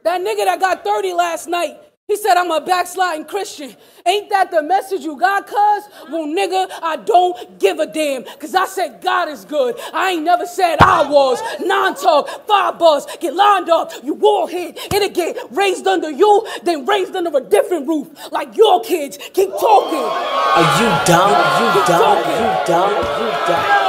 That nigga that got 30 last night, he said I'm a backsliding Christian. Ain't that the message you got, cuz? Well, nigga, I don't give a damn, because I said God is good. I ain't never said I was. Non-talk, 5 bars, get lined up, you warhead. It'll get raised under you, then raised under a different roof. Like your kids. Keep talking. Are you dumb? Are you dumb? Are you dumb? Are you dumb?